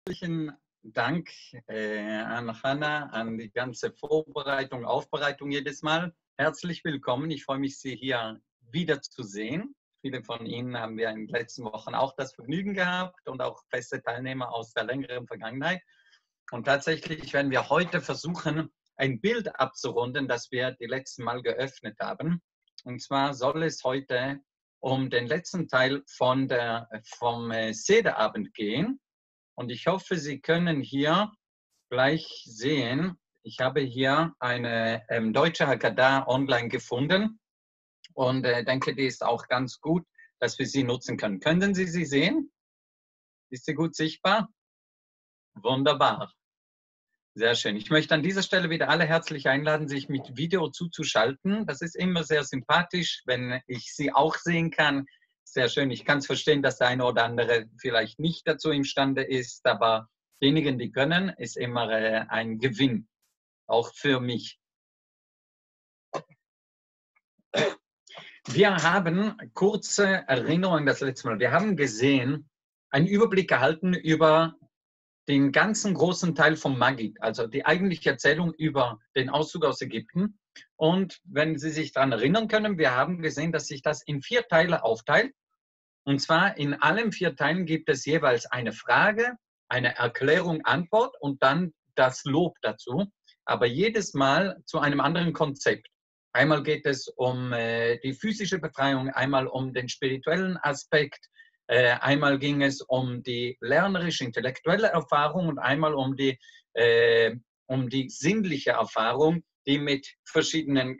Herzlichen Dank an Hannah, an die ganze Vorbereitung, Aufbereitung jedes Mal. Herzlich willkommen. Ich freue mich, Sie hier wieder zu sehen. Viele von Ihnen haben wir in den letzten Wochen auch das Vergnügen gehabt und auch feste Teilnehmer aus der längeren Vergangenheit. Und tatsächlich werden wir heute versuchen, ein Bild abzurunden, das wir die letzten Mal geöffnet haben. Und zwar soll es heute um den letzten Teil vom Sederabend gehen. Und ich hoffe, Sie können hier gleich sehen, ich habe hier eine deutsche Haggadah online gefunden und denke, die ist auch ganz gut, dass wir sie nutzen können. Können Sie sie sehen? Ist sie gut sichtbar? Wunderbar. Sehr schön. Ich möchte an dieser Stelle wieder alle herzlich einladen, sich mit Video zuzuschalten. Das ist immer sehr sympathisch, wenn ich Sie auch sehen kann. Sehr schön. Ich kann es verstehen, dass der eine oder andere vielleicht nicht dazu imstande ist, aber diejenigen, die können, ist immer ein Gewinn, auch für mich. Wir haben kurze Erinnerungen das letzte Mal. Wir haben gesehen, einen Überblick erhalten über den ganzen großen Teil vom Magid, also die eigentliche Erzählung über den Auszug aus Ägypten. Und wenn Sie sich daran erinnern können, wir haben gesehen, dass sich das in 4 Teile aufteilt. Und zwar in allen 4 Teilen gibt es jeweils eine Frage, eine Erklärung, Antwort und dann das Lob dazu. Aber jedes Mal zu einem anderen Konzept. Einmal geht es um die physische Befreiung, einmal um den spirituellen Aspekt, einmal ging es um die lernerische, intellektuelle Erfahrung und einmal um die sinnliche Erfahrung, die mit verschiedenen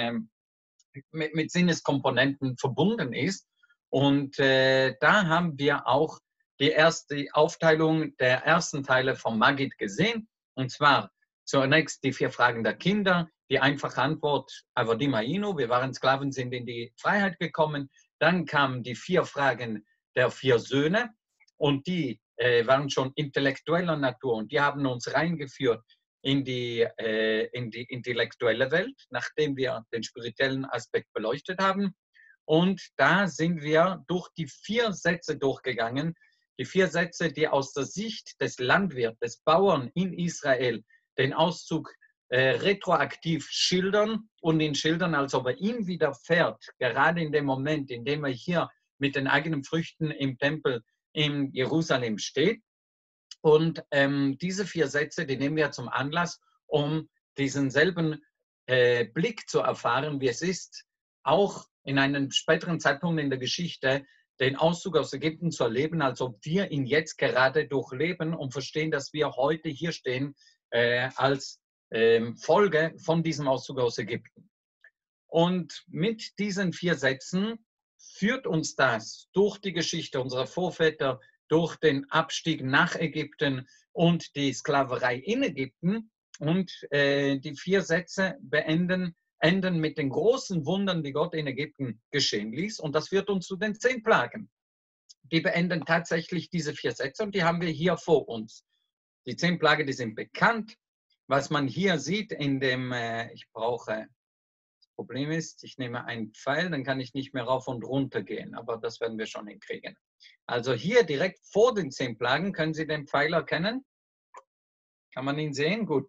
mit Sinneskomponenten verbunden ist. Und da haben wir auch die Aufteilung der ersten Teile vom Magid gesehen. Und zwar zunächst die 4 Fragen der Kinder, die einfache Antwort, Avodim Hayinu, wir waren Sklaven, sind in die Freiheit gekommen. Dann kamen die 4 Fragen der 4 Söhne und die waren schon intellektueller Natur und die haben uns reingeführt in die intellektuelle Welt, nachdem wir den spirituellen Aspekt beleuchtet haben. Und da sind wir durch die 4 Sätze durchgegangen. Die 4 Sätze, die aus der Sicht des Landwirts, des Bauern in Israel den Auszug retroaktiv schildern und ihn schildern, als ob er ihm widerfährt, gerade in dem Moment, in dem er hier mit den eigenen Früchten im Tempel in Jerusalem steht. Und diese 4 Sätze, die nehmen wir zum Anlass, um diesen selben Blick zu erfahren, wie es ist, auch in einem späteren Zeitpunkt in der Geschichte den Auszug aus Ägypten zu erleben, als ob wir ihn jetzt gerade durchleben und verstehen, dass wir heute hier stehen als Folge von diesem Auszug aus Ägypten. Und mit diesen 4 Sätzen führt uns das durch die Geschichte unserer Vorväter, durch den Abstieg nach Ägypten und die Sklaverei in Ägypten. Und die 4 Sätze enden mit den großen Wundern, die Gott in Ägypten geschehen ließ. Und das führt uns zu den 10 Plagen. Die beenden tatsächlich diese 4 Sätze und die haben wir hier vor uns. Die 10 Plagen, die sind bekannt. Was man hier sieht in dem, ich brauche, das Problem ist, ich nehme einen Pfeil, dann kann ich nicht mehr rauf und runter gehen, aber das werden wir schon hinkriegen. Also hier direkt vor den 10 Plagen, können Sie den Pfeil erkennen? Kann man ihn sehen? Gut.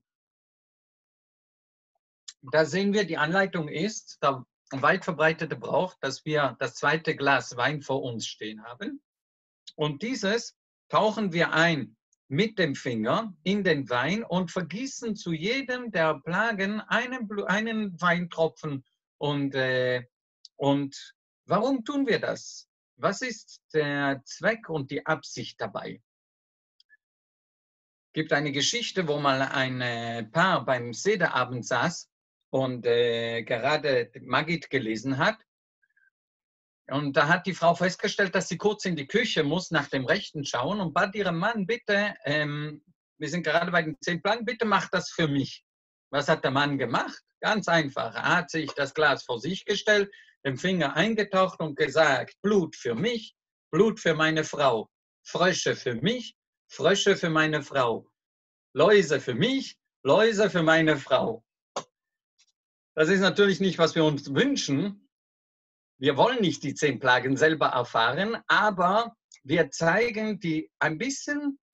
Da sehen wir, die Anleitung ist, der weit verbreitete Brauch, dass wir das 2. Glas Wein vor uns stehen haben. Und dieses tauchen wir ein mit dem Finger in den Wein und vergießen zu jedem der Plagen einen Weintropfen. Und warum tun wir das? Was ist der Zweck und die Absicht dabei? Es gibt eine Geschichte, wo mal ein Paar beim Sederabend saß und gerade Magid gelesen hat. Und da hat die Frau festgestellt, dass sie kurz in die Küche muss, nach dem Rechten schauen und bat ihrem Mann, bitte, wir sind gerade bei den 10 Plagen, bitte mach das für mich. Was hat der Mann gemacht? Ganz einfach. Er hat sich das Glas vor sich gestellt, den Finger eingetaucht und gesagt, Blut für mich, Blut für meine Frau, Frösche für mich, Frösche für meine Frau, Läuse für mich, Läuse für meine Frau. Das ist natürlich nicht, was wir uns wünschen. Wir wollen nicht die 10 Plagen selber erfahren, aber wir zeigen die ein bisschen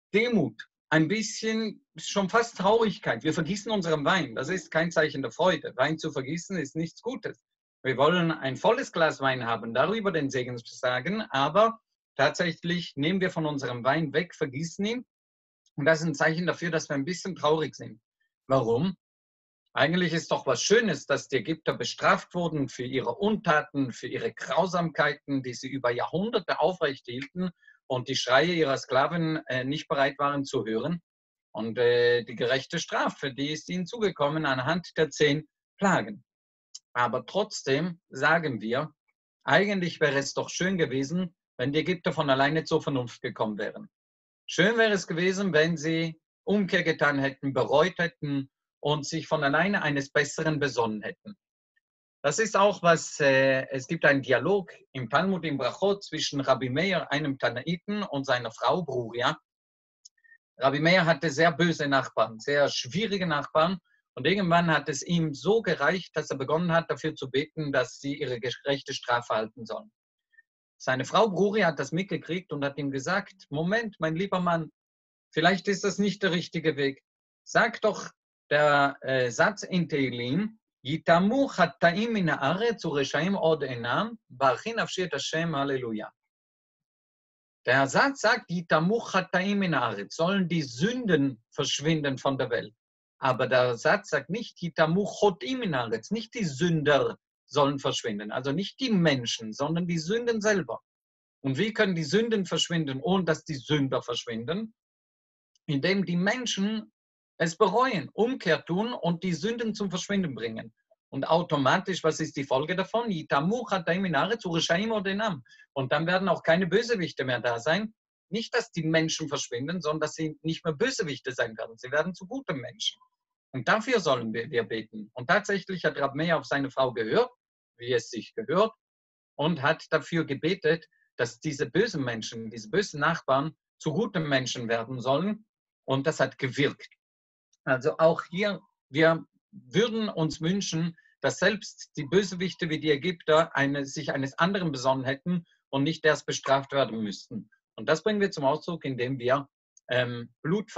Demut, ein bisschen schon fast Traurigkeit. Wir vergießen unseren Wein. Das ist kein Zeichen der Freude. Wein zu vergießen ist nichts Gutes. Wir wollen ein volles Glas Wein haben, darüber den Segen sagen, aber tatsächlich nehmen wir von unserem Wein weg, vergießen ihn. Und das ist ein Zeichen dafür, dass wir ein bisschen traurig sind. Warum? Eigentlich ist doch was Schönes, dass die Ägypter bestraft wurden für ihre Untaten, für ihre Grausamkeiten, die sie über Jahrhunderte aufrechthielten und die Schreie ihrer Sklaven nicht bereit waren zu hören. Und die gerechte Strafe, die ist ihnen zugekommen anhand der 10 Plagen. Aber trotzdem sagen wir, eigentlich wäre es doch schön gewesen, wenn die Ägypter von alleine zur Vernunft gekommen wären. Schön wäre es gewesen, wenn sie Umkehr getan hätten, bereut hätten und sich von alleine eines Besseren besonnen hätten. Das ist auch was, es gibt einen Dialog im Talmud im Brachot zwischen Rabbi Meir, einem Tanaiten, und seiner Frau Bruria. Rabbi Meir hatte sehr böse Nachbarn, sehr schwierige Nachbarn. Und irgendwann hat es ihm so gereicht, dass er begonnen hat, dafür zu beten, dass sie ihre gerechte Strafe halten sollen. Seine Frau Bruri hat das mitgekriegt und hat ihm gesagt, Moment, mein lieber Mann, vielleicht ist das nicht der richtige Weg. Sag doch der Satz in Tehillim, Yitamu chattaim min haaretz ureshaim od enam, ba'archi nafshi et Hashem, Halleluja. Der Satz sagt, Yitamu chattaim min haaretz, sollen die Sünden verschwinden von der Welt. Aber der Satz sagt nicht, Yitamu chotim min haaretz, nicht die Sünder sollen verschwinden, also nicht die Menschen, sondern die Sünden selber. Und wie können die Sünden verschwinden, ohne dass die Sünder verschwinden? Indem die Menschen es bereuen, Umkehr tun und die Sünden zum Verschwinden bringen. Und automatisch, was ist die Folge davon? Und dann werden auch keine Bösewichte mehr da sein. Nicht, dass die Menschen verschwinden, sondern dass sie nicht mehr Bösewichte sein werden. Sie werden zu guten Menschen. Und dafür sollen wir beten. Und tatsächlich hat Rab Meir auf seine Frau gehört, wie es sich gehört, und hat dafür gebetet, dass diese bösen Menschen, diese bösen Nachbarn zu guten Menschen werden sollen. Und das hat gewirkt. Also auch hier, wir würden uns wünschen, dass selbst die Bösewichte wie die Ägypter sich eines anderen besonnen hätten und nicht erst bestraft werden müssten. Und das bringen wir zum Ausdruck, indem wir indem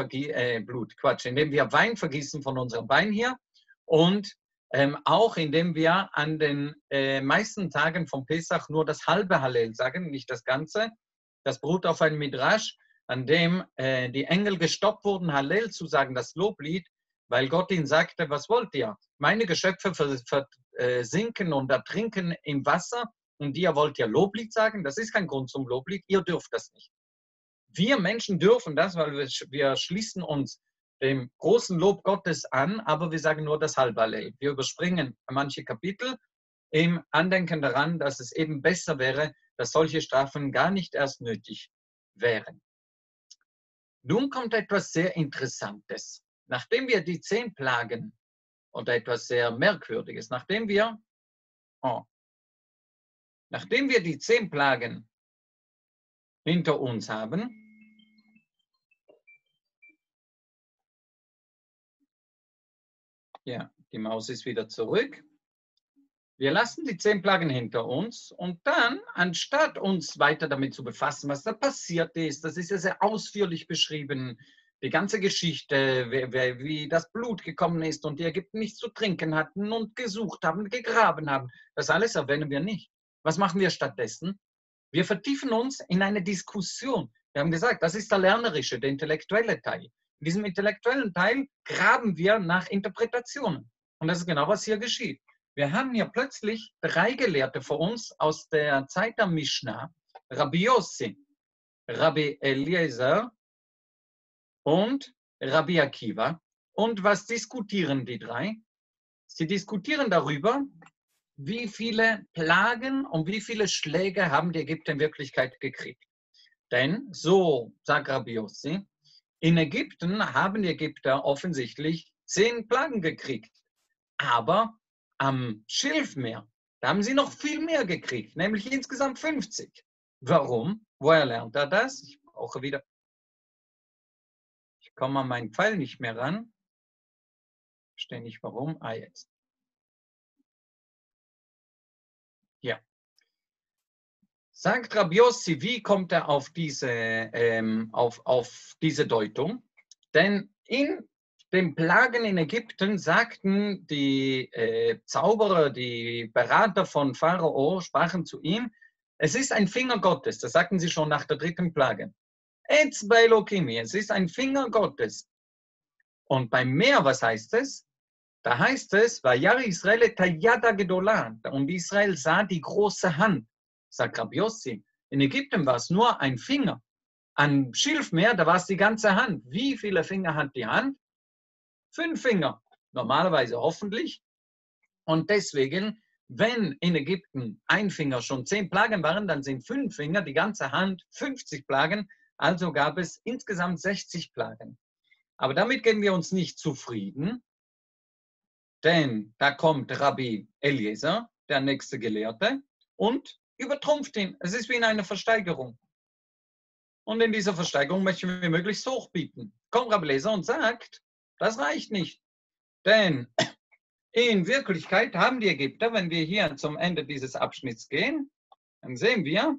wir Wein vergießen von unserem Wein hier und auch indem wir an den meisten Tagen vom Pesach nur das halbe Hallel sagen, nicht das Ganze. Das beruht auf einem Midrash, an dem die Engel gestoppt wurden, Hallel zu sagen, das Loblied, weil Gott ihnen sagte, was wollt ihr? Meine Geschöpfe versinken und ertrinken im Wasser und ihr wollt ja Loblied sagen? Das ist kein Grund zum Loblied, ihr dürft das nicht. Wir Menschen dürfen das, weil wir schließen uns dem großen Lob Gottes an, aber wir sagen nur das halbe Hallel. Wir überspringen manche Kapitel im Andenken daran, dass es eben besser wäre, dass solche Strafen gar nicht erst nötig wären. Nun kommt etwas sehr Interessantes. Nachdem wir die 10 Plagen oder etwas sehr Merkwürdiges, nachdem wir die 10 Plagen hinter uns haben, ja, die Maus ist wieder zurück. Wir lassen die 10 Plagen hinter uns und dann, anstatt uns weiter damit zu befassen, was da passiert ist, das ist ja sehr ausführlich beschrieben, die ganze Geschichte, wie das Blut gekommen ist und die Ägypten nichts zu trinken hatten und gesucht haben, gegraben haben, das alles erwähnen wir nicht. Was machen wir stattdessen? Wir vertiefen uns in eine Diskussion. Wir haben gesagt, das ist der lernerische, der intellektuelle Teil. In diesem intellektuellen Teil graben wir nach Interpretationen. Und das ist genau, was hier geschieht. Wir haben hier plötzlich 3 Gelehrte vor uns aus der Zeit der Mishnah, Rabbi Yossi, Rabbi Eliezer und Rabbi Akiva. Und was diskutieren die 3? Sie diskutieren darüber, wie viele Plagen und wie viele Schläge haben die Ägypter in Wirklichkeit gekriegt. Denn, so sagt Rabbi Yossi, in Ägypten haben die Ägypter offensichtlich 10 Plagen gekriegt. Aber am Schilfmeer, da haben sie noch viel mehr gekriegt, nämlich insgesamt 50. Warum? Woher lernt er das? Ich brauche wieder. Ich komme an meinen Pfeil nicht mehr ran. Ich verstehe nicht warum. Jetzt. Ja. Sagt Rabbi Yossi, wie kommt er auf diese Deutung? Denn in den Plagen in Ägypten sagten die Zauberer, die Berater von Pharao, sprachen zu ihm, es ist ein Finger Gottes, das sagten sie schon nach der dritten Plage. Etzba Elokimi, es ist ein Finger Gottes. Und beim Meer, was heißt es? Da heißt es, Vayar Israel Tayada Gedola, und Israel sah die große Hand, sagt Rabbi Yossi. In Ägypten war es nur ein Finger. An Schilfmeer, da war es die ganze Hand. Wie viele Finger hat die Hand? 5 Finger. Normalerweise hoffentlich. Und deswegen, wenn in Ägypten ein Finger schon 10 Plagen waren, dann sind 5 Finger, die ganze Hand, 50 Plagen. Also gab es insgesamt 60 Plagen. Aber damit geben wir uns nicht zufrieden, denn da kommt Rabbi Eliezer, der nächste Gelehrte, und übertrumpft ihn. Es ist wie in einer Versteigerung. Und in dieser Versteigerung möchten wir möglichst hoch bieten. Kommt Rabbi Eliezer und sagt, das reicht nicht. Denn in Wirklichkeit haben die Ägypter, wenn wir hier zum Ende dieses Abschnitts gehen, dann sehen wir,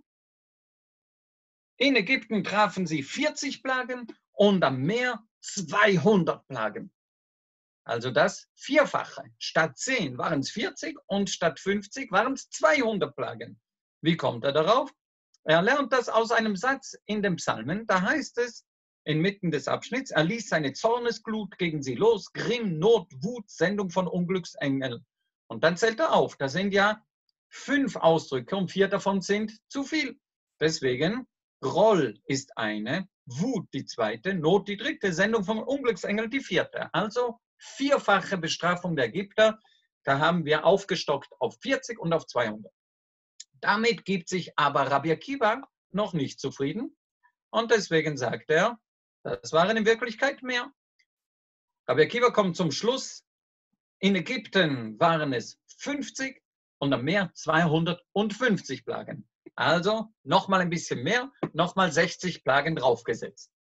in Ägypten trafen sie 40 Plagen und am Meer 200 Plagen. Also das Vierfache. Statt 10 waren es 40 und statt 50 waren es 200 Plagen. Wie kommt er darauf? Er lernt das aus einem Satz in den Psalmen. Da heißt es, inmitten des Abschnitts, er ließ seine Zornesglut gegen sie los, Grimm, Not, Wut, Sendung von Unglücksengeln. Und dann zählt er auf. Da sind ja 5 Ausdrücke und 4 davon sind zu viel. Deswegen, Groll ist eine, Wut die zweite, Not die dritte, Sendung von Unglücksengeln die vierte. Also 4-fache Bestrafung der Ägypter. Da haben wir aufgestockt auf 40 und auf 200. Damit gibt sich aber Rabbi Akiva noch nicht zufrieden. Und deswegen sagt er, das waren in Wirklichkeit mehr. Rabbi Akiva kommt zum Schluss, in Ägypten waren es 50 und am Meer 250 Plagen. Also nochmal ein bisschen mehr, nochmal 60 Plagen draufgesetzt.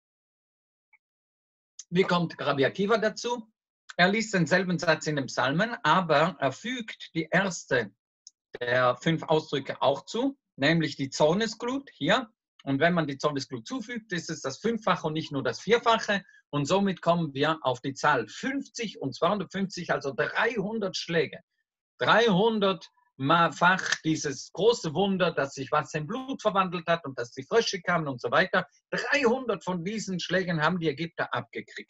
Wie kommt Rabbi Akiva dazu? Er liest denselben Satz in den Psalmen, aber er fügt die erste der 5 Ausdrücke auch zu, nämlich die Zornesglut hier. Und wenn man die Zornesglut zufügt, ist es das 5-fache und nicht nur das 4-fache. Und somit kommen wir auf die Zahl 50 und 250, also 300 Schläge. 300-fach dieses große Wunder, dass sich Wasser in Blut verwandelt hat und dass die Frösche kamen und so weiter. 300 von diesen Schlägen haben die Ägypter abgekriegt.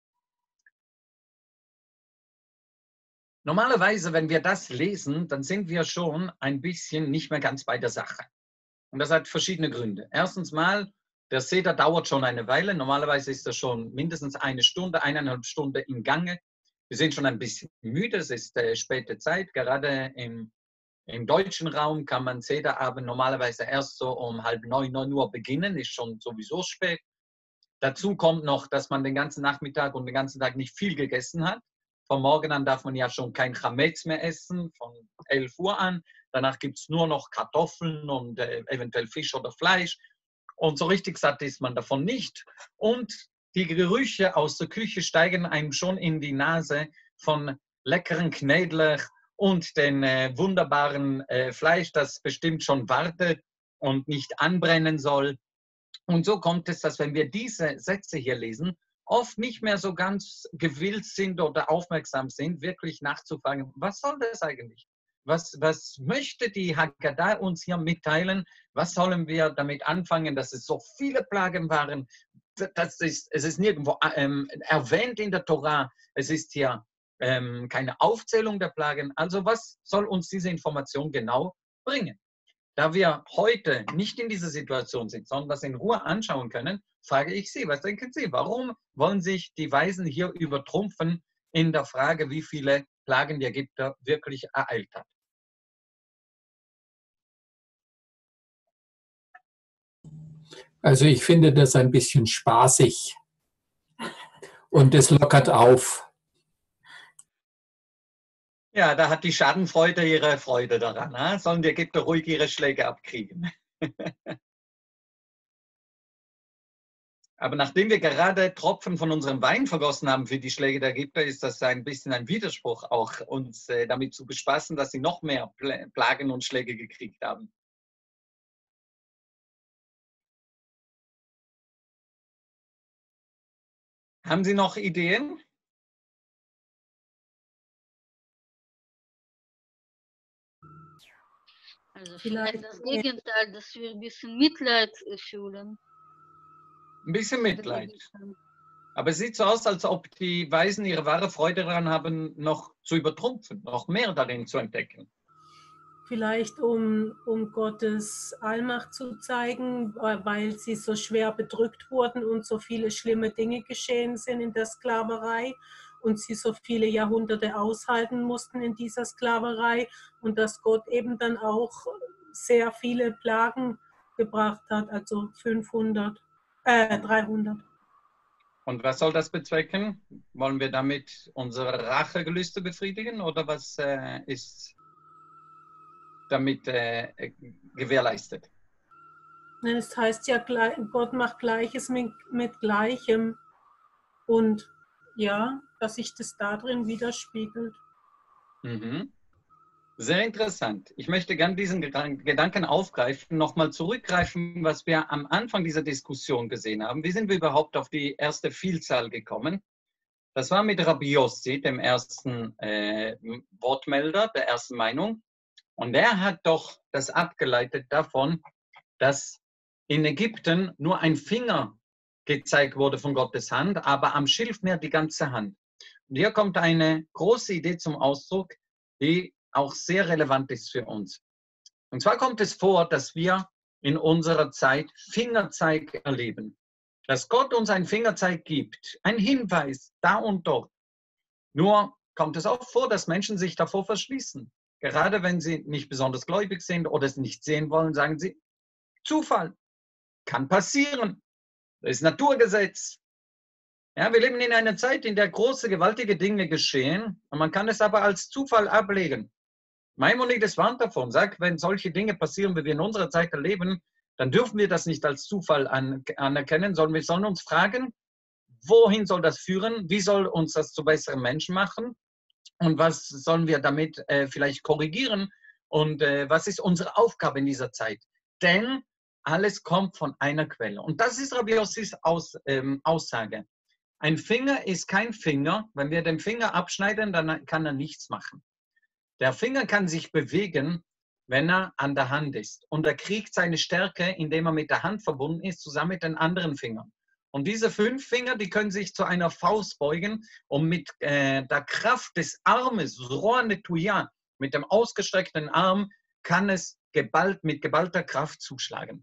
Normalerweise, wenn wir das lesen, dann sind wir schon ein bisschen nicht mehr ganz bei der Sache. Und das hat verschiedene Gründe. Erstens mal, der Seder dauert schon eine Weile. Normalerweise ist er schon mindestens 1 Stunde, 1,5 Stunden im Gange. Wir sind schon ein bisschen müde, es ist späte Zeit. Gerade im deutschen Raum kann man Sederabend normalerweise erst so um 8:30, 9 Uhr beginnen, ist schon sowieso spät. Dazu kommt noch, dass man den ganzen Nachmittag und den ganzen Tag nicht viel gegessen hat. Von morgen an darf man ja schon kein Chametz mehr essen, von 11 Uhr an. Danach gibt es nur noch Kartoffeln und eventuell Fisch oder Fleisch. Und so richtig satt ist man davon nicht. Und die Gerüche aus der Küche steigen einem schon in die Nase von leckeren Knädlech und den wunderbaren Fleisch, das bestimmt schon wartet und nicht anbrennen soll. Und so kommt es, dass wenn wir diese Sätze hier lesen, oft nicht mehr so ganz gewillt sind oder aufmerksam sind, wirklich nachzufragen, was soll das eigentlich? Was möchte die Haggadah uns hier mitteilen? Was sollen wir damit anfangen, dass es so viele Plagen waren? Es ist nirgendwo erwähnt in der Tora. Es ist hier keine Aufzählung der Plagen. Also was soll uns diese Information genau bringen? Da wir heute nicht in dieser Situation sind, sondern das in Ruhe anschauen können, frage ich Sie, was denken Sie? Warum wollen sich die Weisen hier übertrumpfen in der Frage, wie viele Plagen die Ägypter wirklich ereilt hat? Also ich finde das ein bisschen spaßig und es lockert auf. Ja, da hat die Schadenfreude ihre Freude daran. Ne? Sollen die Ägypter ruhig ihre Schläge abkriegen. Aber nachdem wir gerade Tropfen von unserem Wein vergossen haben für die Schläge der Ägypter, ist das ein bisschen ein Widerspruch, auch uns damit zu bespaßen, dass sie noch mehr Plagen und Schläge gekriegt haben. Haben Sie noch Ideen? Also vielleicht das Gegenteil, dass wir ein bisschen Mitleid fühlen. Ein bisschen Mitleid. Aber es sieht so aus, als ob die Weisen ihre wahre Freude daran haben, noch zu übertrumpfen, noch mehr darin zu entdecken. Vielleicht um Gottes Allmacht zu zeigen, weil sie so schwer bedrückt wurden und so viele schlimme Dinge geschehen sind in der Sklaverei und sie so viele Jahrhunderte aushalten mussten in dieser Sklaverei und dass Gott eben dann auch sehr viele Plagen gebracht hat, also 300. Und was soll das bezwecken? Wollen wir damit unsere Rachegelüste befriedigen oder was ist damit gewährleistet? Es heißt ja, Gott macht Gleiches mit Gleichem und ja, dass sich das da drin widerspiegelt. Mhm. Sehr interessant. Ich möchte gerne diesen Gedanken aufgreifen, nochmal zurückgreifen, was wir am Anfang dieser Diskussion gesehen haben. Wie sind wir überhaupt auf die erste Vielzahl gekommen? Das war mit Rabbi Yossi, dem ersten Wortmelder, der ersten Meinung. Und er hat doch das abgeleitet davon, dass in Ägypten nur ein Finger gezeigt wurde von Gottes Hand, aber am Schilfmeer die ganze Hand. Und hier kommt eine große Idee zum Ausdruck, die auch sehr relevant ist für uns. Und zwar kommt es vor, dass wir in unserer Zeit Fingerzeig erleben. Dass Gott uns einen Fingerzeig gibt, ein Hinweis da und dort. Nur kommt es auch vor, dass Menschen sich davor verschließen. Gerade wenn sie nicht besonders gläubig sind oder es nicht sehen wollen, sagen sie, Zufall, kann passieren, das ist Naturgesetz. Ja, wir leben in einer Zeit, in der große, gewaltige Dinge geschehen und man kann es aber als Zufall ablegen. Maimonides warnt davon, sagt, wenn solche Dinge passieren, wie wir in unserer Zeit erleben, dann dürfen wir das nicht als Zufall anerkennen, sondern wir sollen uns fragen, wohin soll das führen? Wie soll uns das zu besseren Menschen machen? Und was sollen wir damit vielleicht korrigieren? Und was ist unsere Aufgabe in dieser Zeit? Denn alles kommt von einer Quelle. Und das ist Rabbi Yossis Aussage. Ein Finger ist kein Finger. Wenn wir den Finger abschneiden, dann kann er nichts machen. Der Finger kann sich bewegen, wenn er an der Hand ist. Und er kriegt seine Stärke, indem er mit der Hand verbunden ist, zusammen mit den anderen Fingern. Und diese 5 Finger, die können sich zu einer Faust beugen und mit der Kraft des Armes, Roa Netuya, mit dem ausgestreckten Arm, kann es mit geballter Kraft zuschlagen.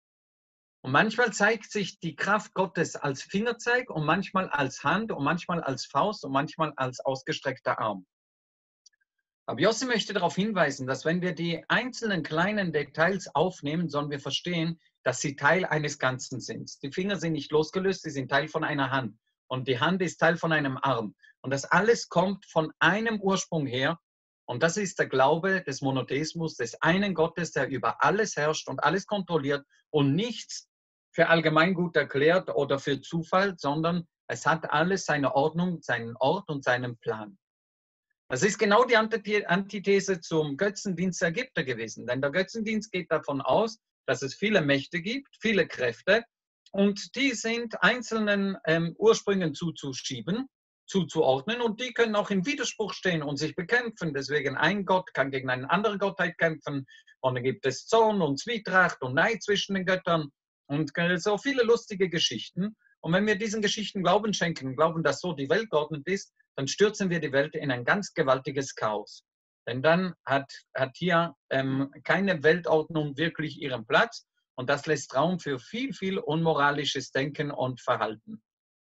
Und manchmal zeigt sich die Kraft Gottes als Fingerzeig und manchmal als Hand und manchmal als Faust und manchmal als ausgestreckter Arm. Aber Yossi möchte darauf hinweisen, dass wenn wir die einzelnen kleinen Details aufnehmen, sollen wir verstehen, dass sie Teil eines Ganzen sind. Die Finger sind nicht losgelöst, sie sind Teil von einer Hand. Und die Hand ist Teil von einem Arm. Und das alles kommt von einem Ursprung her. Und das ist der Glaube des Monotheismus, des einen Gottes, der über alles herrscht und alles kontrolliert und nichts für Allgemeingut erklärt oder für Zufall, sondern es hat alles seine Ordnung, seinen Ort und seinen Plan. Das ist genau die Antithese zum Götzendienst der Ägypter gewesen. Denn der Götzendienst geht davon aus, dass es viele Mächte gibt, viele Kräfte und die sind einzelnen Ursprüngen zuzuordnen und die können auch im Widerspruch stehen und sich bekämpfen. Deswegen ein Gott kann gegen eine andere Gottheit kämpfen und dann gibt es Zorn und Zwietracht und Neid zwischen den Göttern und so viele lustige Geschichten. Und wenn wir diesen Geschichten Glauben schenken, glauben, dass so die Welt geordnet ist, dann stürzen wir die Welt in ein ganz gewaltiges Chaos. Denn dann hat hier keine Weltordnung wirklich ihren Platz und das lässt Raum für viel, viel unmoralisches Denken und Verhalten.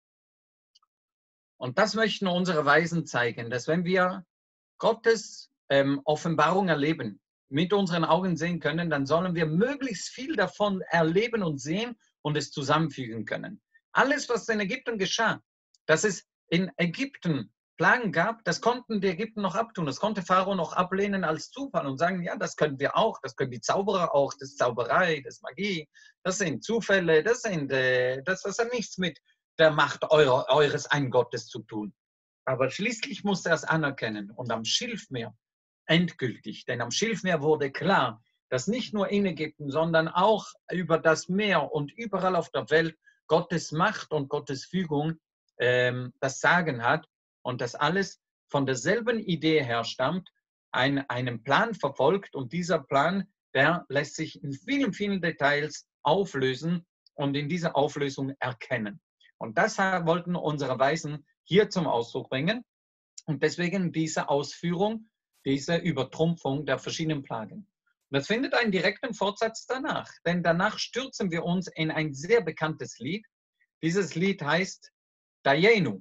Und das möchten unsere Weisen zeigen, dass wenn wir Gottes Offenbarung erleben, mit unseren Augen sehen können, dann sollen wir möglichst viel davon erleben und sehen und es zusammenfügen können. Alles, was in Ägypten geschah, dass es in Ägypten Plagen gab, das konnten die Ägypten noch abtun. Das konnte Pharao noch ablehnen als Zufall und sagen, ja, das können wir auch, das können die Zauberer auch, das ist Zauberei, das ist Magie, das sind Zufälle, das hat nichts mit der Macht eures einen Gottes zu tun. Aber schließlich musste er es anerkennen und am Schilfmeer endgültig, denn am Schilfmeer wurde klar, dass nicht nur in Ägypten, sondern auch über das Meer und überall auf der Welt Gottes Macht und Gottes Fügung das Sagen hat und das alles von derselben Idee herstammt, einen Plan verfolgt und dieser Plan, der lässt sich in vielen, vielen Details auflösen und in dieser Auflösung erkennen. Und das wollten unsere Weisen hier zum Ausdruck bringen und deswegen diese Ausführung, diese Übertrumpfung der verschiedenen Plagen. Und das findet einen direkten Fortsatz danach, denn danach stürzen wir uns in ein sehr bekanntes Lied. Dieses Lied heißt Dayenu.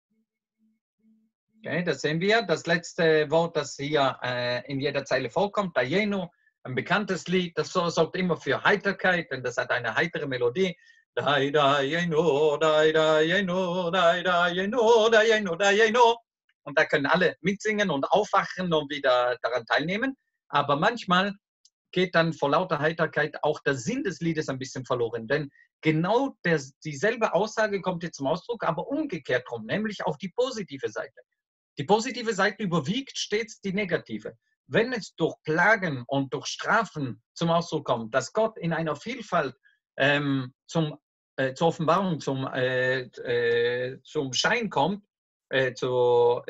Okay, das sehen wir. Das letzte Wort, das hier in jeder Zeile vorkommt, Dayenu, ein bekanntes Lied, das sorgt immer für Heiterkeit, denn das hat eine heitere Melodie. Dayenu, Dayenu, Dayenu, Dayenu, Dayenu. Und da können alle mitsingen und aufwachen und wieder daran teilnehmen. Aber manchmal geht dann vor lauter Heiterkeit auch der Sinn des Liedes ein bisschen verloren. Denn genau dieselbe Aussage kommt hier zum Ausdruck, aber umgekehrt rum, nämlich auf die positive Seite. Die positive Seite überwiegt stets die negative. Wenn es durch Plagen und durch Strafen zum Ausdruck kommt, dass Gott in einer Vielfalt zur Offenbarung, zum Schein kommt, zur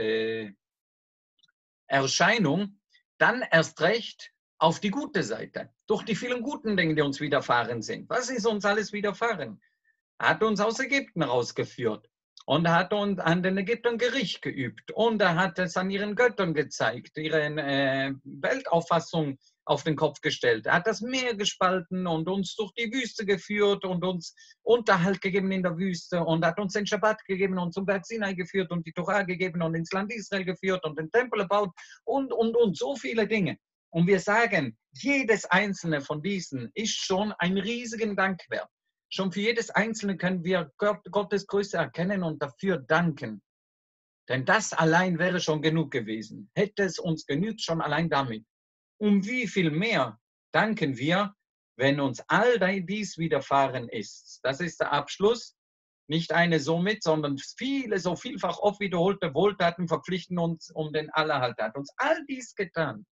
Erscheinung, dann erst recht auf die gute Seite, durch die vielen guten Dinge, die uns widerfahren sind. Was ist uns alles widerfahren? Er hat uns aus Ägypten rausgeführt und er hat uns an den Ägyptern Gericht geübt und er hat es an ihren Göttern gezeigt, ihre Weltauffassung auf den Kopf gestellt. Er hat das Meer gespalten und uns durch die Wüste geführt und uns Unterhalt gegeben in der Wüste und hat uns den Schabbat gegeben und zum Berg Sinai geführt und die Torah gegeben und ins Land Israel geführt und den Tempel gebaut und so viele Dinge. Und wir sagen, jedes einzelne von diesen ist schon ein riesigen Dank wert. Schon für jedes einzelne können wir Gottes Größe erkennen und dafür danken. Denn das allein wäre schon genug gewesen. Hätte es uns genügt, schon allein damit. Um wie viel mehr danken wir, wenn uns all dies widerfahren ist. Das ist der Abschluss. Nicht eine somit, sondern viele, so vielfach oft wiederholte Wohltaten verpflichten uns um den Allerhalt. Er hat uns all dies getan.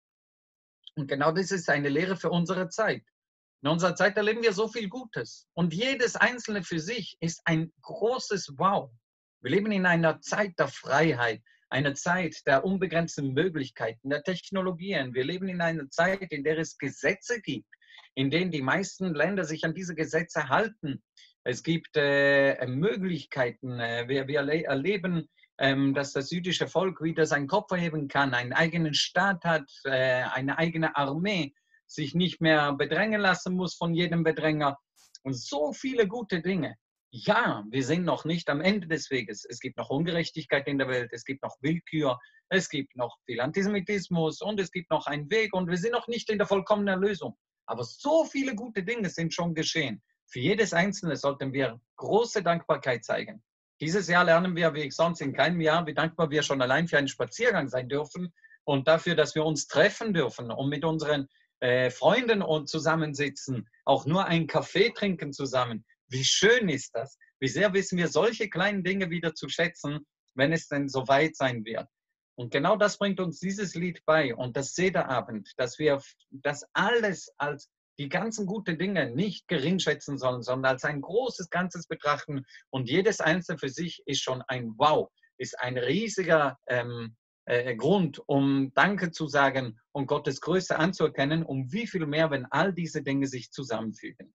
Und genau das ist eine Lehre für unsere Zeit. In unserer Zeit erleben wir so viel Gutes. Und jedes Einzelne für sich ist ein großes Wow. Wir leben in einer Zeit der Freiheit, einer Zeit der unbegrenzten Möglichkeiten, der Technologien. Wir leben in einer Zeit, in der es Gesetze gibt, in denen die meisten Länder sich an diese Gesetze halten. Es gibt Möglichkeiten. Wir erleben, dass das jüdische Volk wieder seinen Kopf erheben kann, einen eigenen Staat hat, eine eigene Armee, sich nicht mehr bedrängen lassen muss von jedem Bedränger. Und so viele gute Dinge. Ja, wir sind noch nicht am Ende des Weges. Es gibt noch Ungerechtigkeit in der Welt, es gibt noch Willkür, es gibt noch viel Antisemitismus und es gibt noch einen Weg und wir sind noch nicht in der vollkommenen Lösung. Aber so viele gute Dinge sind schon geschehen. Für jedes Einzelne sollten wir große Dankbarkeit zeigen. Dieses Jahr lernen wir, wie sonst in keinem Jahr, wie dankbar wir schon allein für einen Spaziergang sein dürfen und dafür, dass wir uns treffen dürfen und mit unseren Freunden und zusammensitzen, auch nur einen Kaffee trinken zusammen. Wie schön ist das? Wie sehr wissen wir solche kleinen Dinge wieder zu schätzen, wenn es denn soweit sein wird. Und genau das bringt uns dieses Lied bei und das Sederabend, dass wir das alles als die ganzen guten Dinge nicht gering schätzen sollen, sondern als ein großes Ganzes betrachten und jedes Einzelne für sich ist schon ein Wow, ist ein riesiger Grund, um Danke zu sagen und Gottes Größe anzuerkennen, um wie viel mehr, wenn all diese Dinge sich zusammenfügen.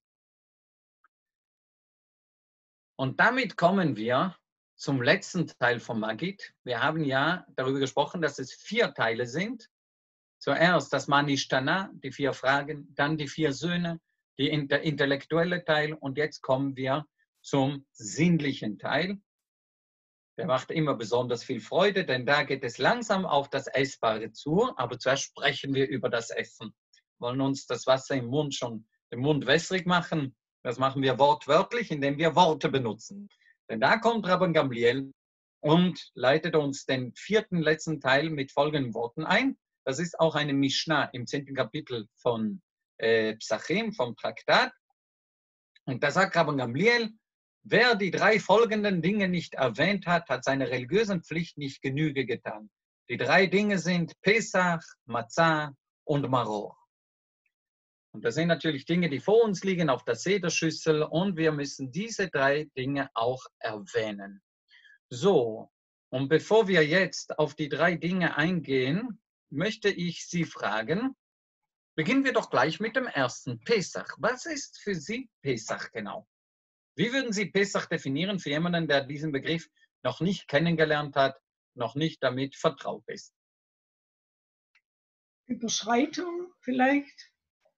Und damit kommen wir zum letzten Teil von Magid. Wir haben ja darüber gesprochen, dass es 4 Teile sind. Zuerst das Manishtana, die 4 Fragen, dann die 4 Söhne, der intellektuelle Teil und jetzt kommen wir zum sinnlichen Teil. Der macht immer besonders viel Freude, denn da geht es langsam auf das Essbare zu. Aber zuerst sprechen wir über das Essen. Wir wollen uns das Wasser im Mund schon, den Mund wässrig machen. Das machen wir wortwörtlich, indem wir Worte benutzen. Denn da kommt Rabban Gamliel und leitet uns den 4. letzten Teil mit folgenden Worten ein. Das ist auch eine Mishnah im 10. Kapitel von Psachim, vom Traktat. Und da sagt Rabban Gamliel, wer die 3 folgenden Dinge nicht erwähnt hat, hat seiner religiösen Pflicht nicht Genüge getan. Die 3 Dinge sind Pesach, Matzah und Maror. Und das sind natürlich Dinge, die vor uns liegen auf der Sederschüssel und wir müssen diese 3 Dinge auch erwähnen. So, und bevor wir jetzt auf die 3 Dinge eingehen, möchte ich Sie fragen, beginnen wir doch gleich mit dem ersten, Pesach. Was ist für Sie Pesach genau? Wie würden Sie Pesach definieren für jemanden, der diesen Begriff noch nicht kennengelernt hat, noch nicht damit vertraut ist? Überschreitung vielleicht?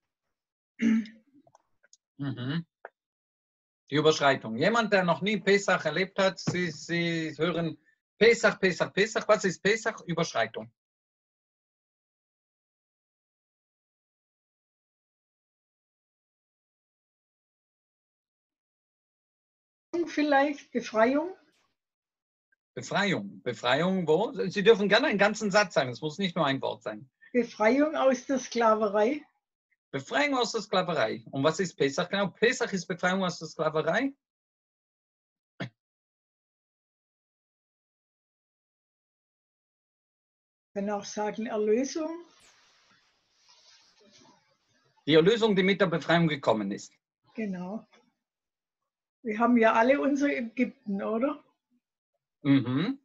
Mhm. Die Überschreitung. Jemand, der noch nie Pesach erlebt hat, Sie hören Pesach, Pesach, Pesach. Was ist Pesach? Überschreitung. Vielleicht Befreiung? Befreiung. Befreiung wo? Sie dürfen gerne einen ganzen Satz sagen. Es muss nicht nur ein Wort sein. Befreiung aus der Sklaverei? Befreiung aus der Sklaverei. Und was ist Pesach genau? Pesach ist Befreiung aus der Sklaverei. Ich kann auch sagen Erlösung. Die Erlösung, die mit der Befreiung gekommen ist. Genau. Wir haben ja alle unser Ägypten, oder? Mhm.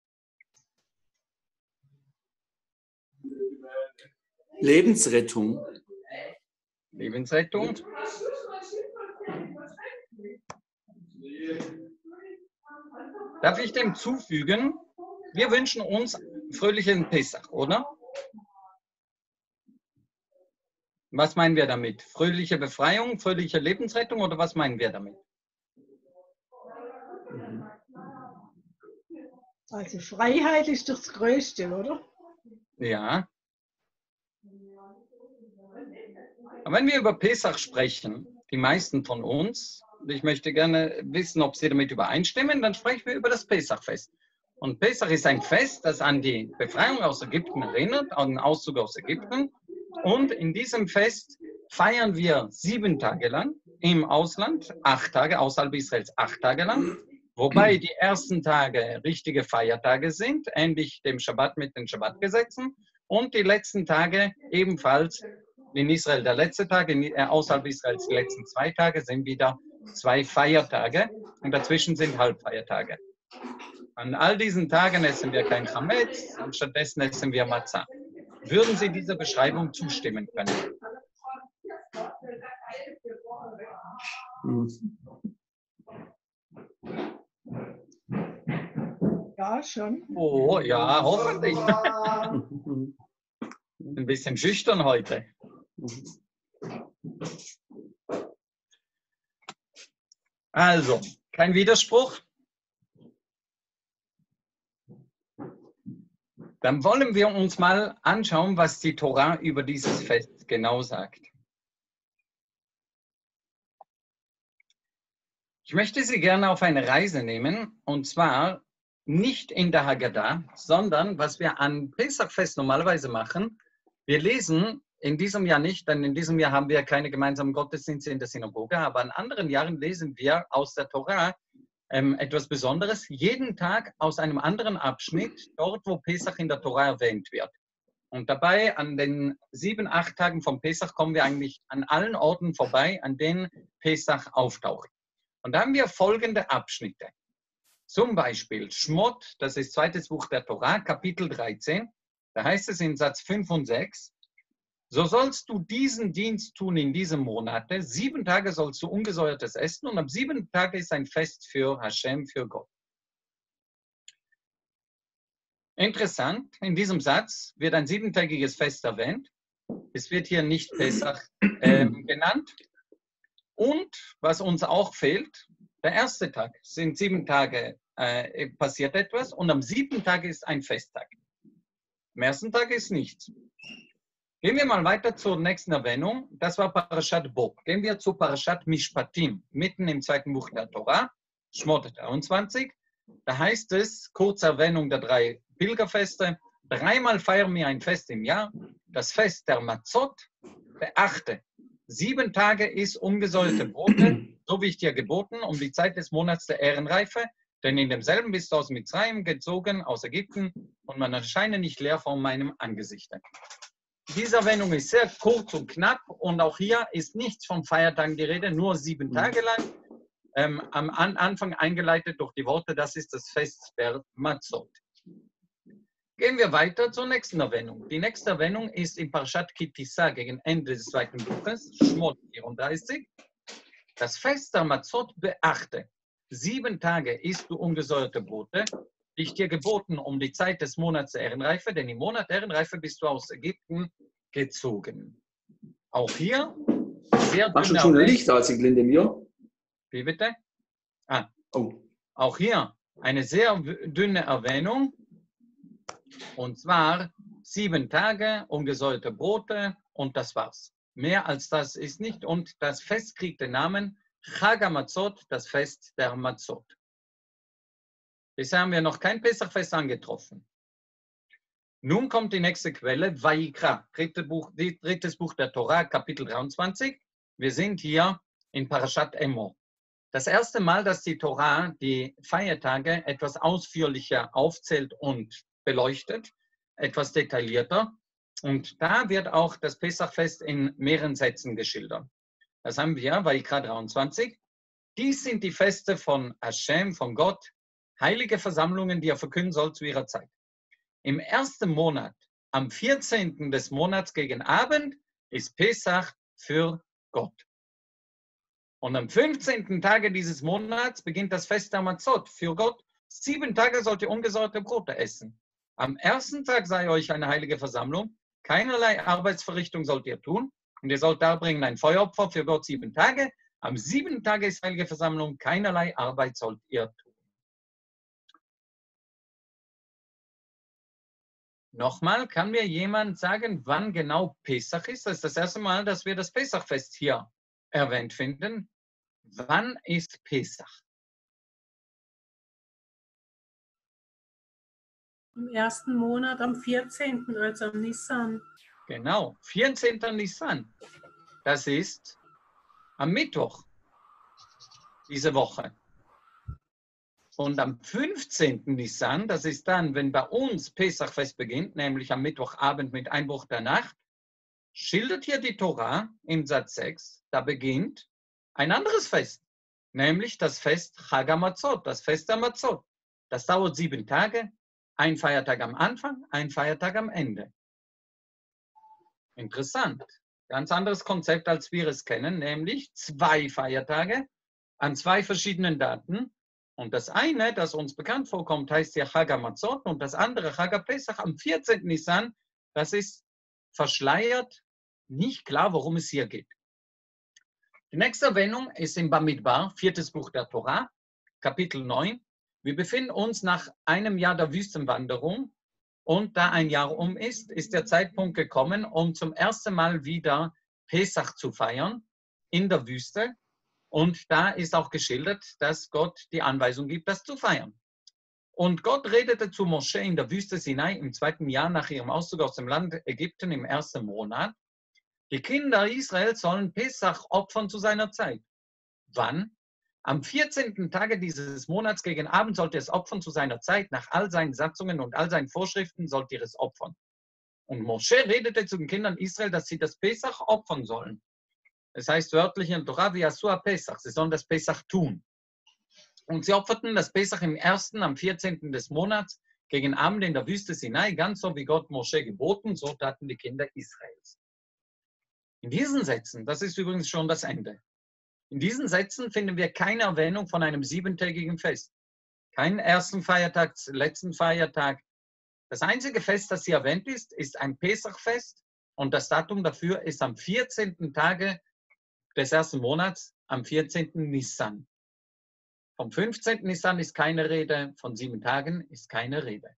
Lebensrettung. Lebensrettung. Darf ich dem zufügen? Wir wünschen uns fröhlichen Pesach, oder? Was meinen wir damit? Fröhliche Befreiung, fröhliche Lebensrettung oder was meinen wir damit? Also Freiheit ist doch das Größte, oder? Ja. Aber wenn wir über Pesach sprechen, die meisten von uns, ich möchte gerne wissen, ob Sie damit übereinstimmen, dann sprechen wir über das Pesachfest. Und Pesach ist ein Fest, das an die Befreiung aus Ägypten erinnert, an den Auszug aus Ägypten. Und in diesem Fest feiern wir 7 Tage lang im Ausland, 8 Tage, außerhalb Israels 8 Tage lang, wobei die ersten Tage richtige Feiertage sind, ähnlich dem Schabbat mit den Schabbatgesetzen, und die letzten Tage ebenfalls in Israel der letzte Tag, außerhalb Israels die letzten 2 Tage sind wieder 2 Feiertage und dazwischen sind Halbfeiertage. An all diesen Tagen essen wir kein Chametz und stattdessen essen wir Matzah. Würden Sie dieser Beschreibung zustimmen können? Ja, schon. Oh, ja, hoffentlich. Ein bisschen schüchtern heute. Also, kein Widerspruch. Dann wollen wir uns mal anschauen, was die Tora über dieses Fest genau sagt. Ich möchte Sie gerne auf eine Reise nehmen, und zwar nicht in der Haggadah, sondern was wir an Pesachfest normalerweise machen. Wir lesen in diesem Jahr nicht, denn in diesem Jahr haben wir keine gemeinsamen Gottesdienste in der Synagoge, aber in anderen Jahren lesen wir aus der Tora etwas Besonderes, jeden Tag aus einem anderen Abschnitt, dort wo Pesach in der Tora erwähnt wird. Und dabei an den 7, 8 Tagen vom Pesach kommen wir eigentlich an allen Orten vorbei, an denen Pesach auftaucht. Und da haben wir folgende Abschnitte. Zum Beispiel Schmot, das ist 2. Buch der Tora, Kapitel 13. Da heißt es in Satz 5 und 6, so sollst du diesen Dienst tun in diesem Monate. 7 Tage sollst du ungesäuertes essen und am 7. Tag ist ein Fest für Hashem, für Gott. Interessant, in diesem Satz wird ein 7-tägiges Fest erwähnt. Es wird hier nicht Pesach genannt. Und was uns auch fehlt, der erste Tag sind 7 Tage passiert etwas und am 7. Tag ist ein Festtag. Am ersten Tag ist nichts. Gehen wir mal weiter zur nächsten Erwähnung. Das war Parashat Bo. Gehen wir zu Parashat Mishpatim, mitten im 2. Buch der Tora, Shmot 23. Da heißt es, kurze Erwähnung der 3 Pilgerfeste. 3-mal feiern wir ein Fest im Jahr. Das Fest der Matzot, beachte, 7 Tage ist ungesäuerte Brote, so wie ich dir geboten, um die Zeit des Monats der Ehrenreife. Denn in demselben bist du aus Mitzrayim gezogen, aus Ägypten, und man erscheine nicht leer vor meinem Angesichte. Diese Erwähnung ist sehr kurz und knapp und auch hier ist nichts von Feiertagen die Rede, nur 7 Tage lang. am Anfang eingeleitet durch die Worte, das ist das Fest der Matzot. Gehen wir weiter zur nächsten Erwähnung. Die nächste Erwähnung ist in Parshat Ki Tisa gegen Ende des 2. Buches, Shmot 34. Das Fest der Matzot beachte. 7 Tage isst du ungesäuerte Brote, die ich dir geboten um die Zeit des Monats der Ehrenreife, denn im Monat der Ehrenreife bist du aus Ägypten gezogen. Auch hier sehr Machst du dünne schon ein Erwähnung. Licht als ich blinde mir? Wie bitte? Oh. Auch hier eine sehr dünne Erwähnung. Und zwar 7 Tage, ungesäuerte Brote und das war's. Mehr als das ist nicht. Und das Fest kriegt den Namen Chag HaMatzot, das Fest der Matzot. Bisher haben wir noch kein Pesachfest angetroffen. Nun kommt die nächste Quelle, Vayikra, drittes Buch der Tora, Kapitel 23. Wir sind hier in Parashat Emor. Das erste Mal, dass die Tora die Feiertage etwas ausführlicher aufzählt und beleuchtet, etwas detaillierter. Und da wird auch das Pesachfest in mehreren Sätzen geschildert. Das haben wir, Vayikra 23. Dies sind die Feste von Hashem, von Gott, heilige Versammlungen, die er verkünden soll zu ihrer Zeit. Im ersten Monat, am 14. des Monats gegen Abend, ist Pesach für Gott. Und am 15. Tage dieses Monats beginnt das Fest der Matzot für Gott. 7 Tage sollt ihr ungesäuerte Brote essen. Am ersten Tag sei euch eine heilige Versammlung. Keinerlei Arbeitsverrichtung sollt ihr tun. Und ihr sollt darbringen ein Feueropfer für Gott 7 Tage. Am 7. Tage ist heilige Versammlung. Keinerlei Arbeit sollt ihr tun. Nochmal, kann mir jemand sagen, wann genau Pesach ist? Das ist das erste Mal, dass wir das Pesachfest hier erwähnt finden. Wann ist Pesach? Im ersten Monat am 14., also am Nissan. Genau, 14. Nissan. Das ist am Mittwoch diese Woche. Und am 15. Nissan, das ist dann, wenn bei uns Pesachfest beginnt, nämlich am Mittwochabend mit Einbruch der Nacht, schildert hier die Tora im Satz 6, da beginnt ein anderes Fest, nämlich das Fest Chag HaMatzot, das Fest der Matzot. Das dauert 7 Tage, ein Feiertag am Anfang, ein Feiertag am Ende. Interessant. Ganz anderes Konzept, als wir es kennen, nämlich 2 Feiertage an 2 verschiedenen Daten. Und das eine, das uns bekannt vorkommt, heißt ja Chag HaMatzot und das andere Chag HaPesach am 14. Nissan. Das ist verschleiert, nicht klar, worum es hier geht. Die nächste Erwähnung ist im Bamidbar, 4. Buch der Tora, Kapitel 9. Wir befinden uns nach einem Jahr der Wüstenwanderung und da ein Jahr um ist der Zeitpunkt gekommen, um zum ersten Mal wieder Pesach zu feiern in der Wüste. Und da ist auch geschildert, dass Gott die Anweisung gibt, das zu feiern. Und Gott redete zu Mosche in der Wüste Sinai im 2. Jahr nach ihrem Auszug aus dem Land Ägypten im 1. Monat. Die Kinder Israels sollen Pesach opfern zu seiner Zeit. Wann? Am 14. Tage dieses Monats gegen Abend sollt ihr es opfern zu seiner Zeit. Nach all seinen Satzungen und all seinen Vorschriften sollt ihr es opfern. Und Mosche redete zu den Kindern Israel, dass sie das Pesach opfern sollen. Das heißt wörtlich in Torah, wie Asua Pesach. Sie sollen das Pesach tun. Und sie opferten das Pesach im 1., am 14. des Monats gegen Abend in der Wüste Sinai, ganz so wie Gott Mosche geboten, so taten die Kinder Israels. In diesen Sätzen, das ist übrigens schon das Ende, in diesen Sätzen finden wir keine Erwähnung von einem 7-tägigen Fest. Keinen ersten Feiertag, letzten Feiertag. Das einzige Fest, das hier erwähnt ist ein Pesachfest und das Datum dafür ist am 14. Tage des 1. Monats, am 14. Nissan. Vom 15. Nissan ist keine Rede, von 7 Tagen ist keine Rede.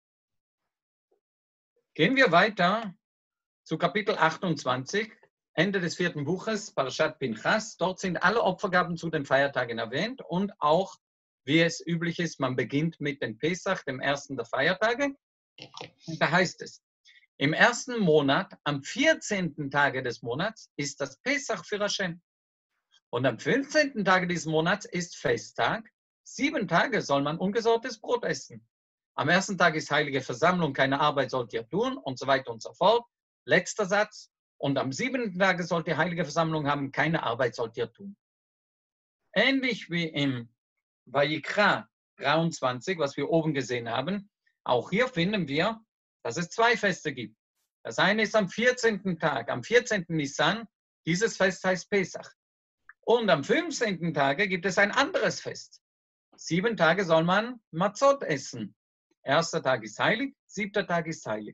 Gehen wir weiter zu Kapitel 28, Ende des 4. Buches, Parashat Pinchas. Dort sind alle Opfergaben zu den Feiertagen erwähnt und auch, wie es üblich ist, man beginnt mit dem Pesach, dem ersten der Feiertage. Und da heißt es, im 1. Monat, am 14. Tage des Monats, ist das Pesach für Hashem. Und am 15. Tage dieses Monats ist Festtag. 7 Tage soll man ungesäuertes Brot essen. Am 1. Tag ist heilige Versammlung, keine Arbeit sollt ihr tun und so weiter und so fort. Letzter Satz. Und am 7. Tage sollt ihr heilige Versammlung haben, keine Arbeit sollt ihr tun. ähnlich wie im Vayikra 23, was wir oben gesehen haben, auch hier finden wir, dass es zwei Feste gibt. Das eine ist am 14. Tag, am 14. Nisan. Dieses Fest heißt Pesach. Und am 15. Tage gibt es ein anderes Fest. 7 Tage soll man Matzot essen. 1. Tag ist heilig, 7. Tag ist heilig.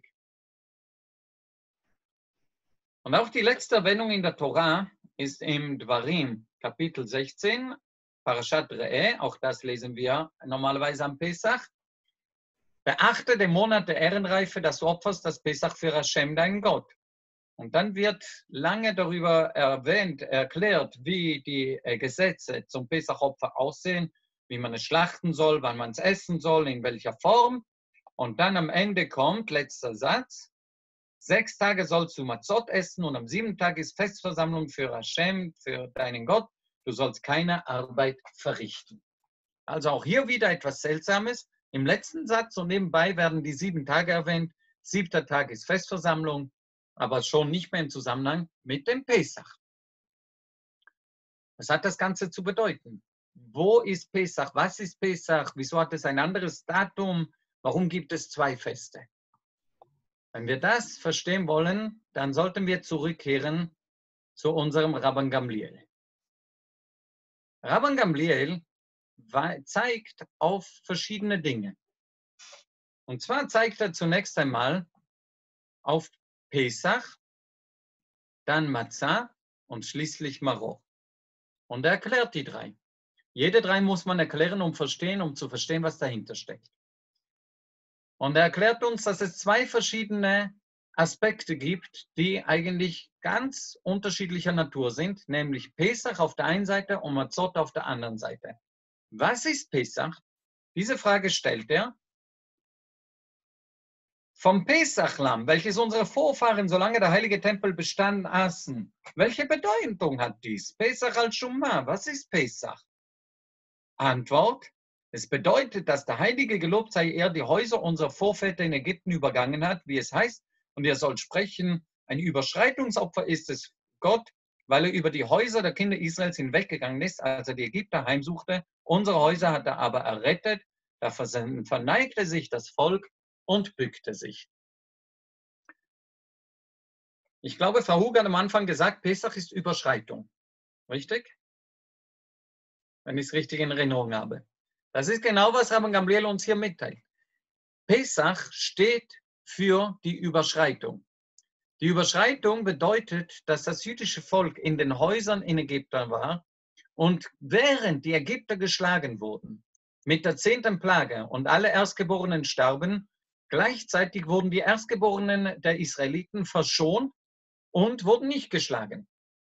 Und auch die letzte Erwähnung in der Torah ist im Dvarim, Kapitel 16, Parashat Re'eh, auch das lesen wir normalerweise am Pesach. Beachte den Monat der Ehrenreife des Opfers, das Pesach für Hashem, dein Gott. Und dann wird lange darüber erklärt, wie die Gesetze zum Pesach-Opfer aussehen, wie man es schlachten soll, wann man es essen soll, in welcher Form. Und dann am Ende kommt, letzter Satz, 6 Tage sollst du Matzot essen und am 7. Tag ist Festversammlung für Hashem, für deinen Gott. Du sollst keine Arbeit verrichten. Also auch hier wieder etwas Seltsames. Im letzten Satz und nebenbei werden die 7 Tage erwähnt. 7. Tag ist Festversammlung, aber schon nicht mehr im Zusammenhang mit dem Pesach. Was hat das Ganze zu bedeuten? Wo ist Pesach? Was ist Pesach? Wieso hat es ein anderes Datum? Warum gibt es 2 Feste? Wenn wir das verstehen wollen, dann sollten wir zurückkehren zu unserem Rabban Gamliel. Rabban Gamliel zeigt auf verschiedene Dinge. Und zwar zeigt er zunächst einmal auf Pesach, dann Matzah und schließlich Maror. Und er erklärt die 3. Jede 3 muss man erklären, um zu verstehen, was dahinter steckt. Und er erklärt uns, dass es 2 verschiedene Aspekte gibt, die eigentlich ganz unterschiedlicher Natur sind, nämlich Pesach auf der einen Seite und Matzot auf der anderen Seite. Was ist Pesach? Diese Frage stellt er. Vom Pesachlamm, welches unsere Vorfahren, solange der heilige Tempel bestand, aßen. Welche Bedeutung hat dies? Pesach al-Shumma, was ist Pesach? Antwort: Es bedeutet, dass der Heilige, gelobt sei er, die Häuser unserer Vorväter in Ägypten übergangen hat, wie es heißt, und er soll sprechen, ein Überschreitungsopfer ist es Gott, weil er über die Häuser der Kinder Israels hinweggegangen ist, als er die Ägypter heimsuchte. Unsere Häuser hat er aber errettet, da verneigte sich das Volk und bückte sich. Ich glaube, Frau Hug hat am Anfang gesagt, Pesach ist Überschreitung. Richtig? Wenn ich es richtig in Erinnerung habe. Das ist genau, was Rabban Gamliel uns hier mitteilt. Pesach steht für die Überschreitung. Die Überschreitung bedeutet, dass das jüdische Volk in den Häusern in Ägypten war und während die Ägypter geschlagen wurden, mit der 10. Plage und alle Erstgeborenen starben, gleichzeitig wurden die Erstgeborenen der Israeliten verschont und wurden nicht geschlagen.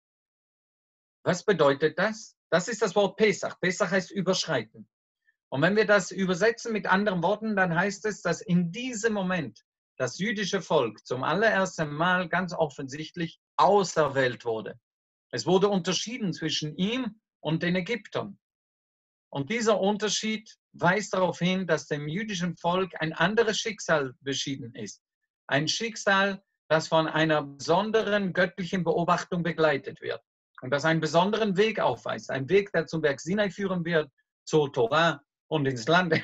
Was bedeutet das? Das ist das Wort Pesach. Pesach heißt überschreiten. Und wenn wir das übersetzen mit anderen Worten, dann heißt es, dass in diesem Moment das jüdische Volk zum allerersten Mal ganz offensichtlich auserwählt wurde. Es wurde unterschieden zwischen ihm und den Ägyptern. Und dieser Unterschied weist darauf hin, dass dem jüdischen Volk ein anderes Schicksal beschieden ist. Ein Schicksal, das von einer besonderen göttlichen Beobachtung begleitet wird. Und das einen besonderen Weg aufweist. Ein Weg, der zum Berg Sinai führen wird, zur Torah und ins Land